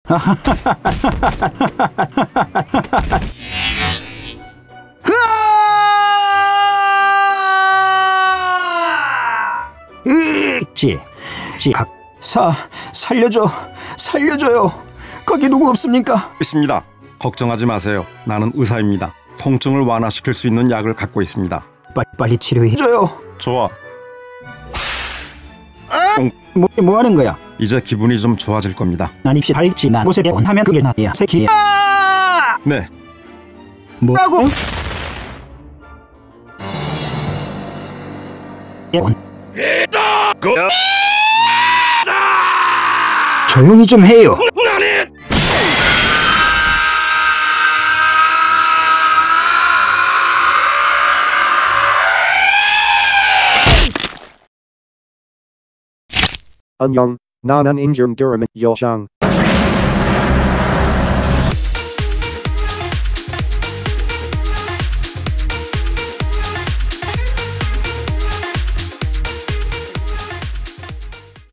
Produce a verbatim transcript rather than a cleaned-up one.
지, 지, 각, 사, 살려줘, 살려줘요. 거기 누구 없습니까? 있습니다. 걱정하지 마세요. 나는 의사입니다. 통증을 완화시킬 수 있는 약을 갖고 있습니다. 빨리 빨리 치료해줘요. 좋아. 뭐, 뭐 하는 거야? 이제 기분이 좀 좋아질 겁니다. 난 입시 달지. 난 옷에 개원하면 그게 나야. 새끼야. 네. 뭐라고? 개원. 조용히 좀 해요. 안녕, 나는 인중 드라마 요정.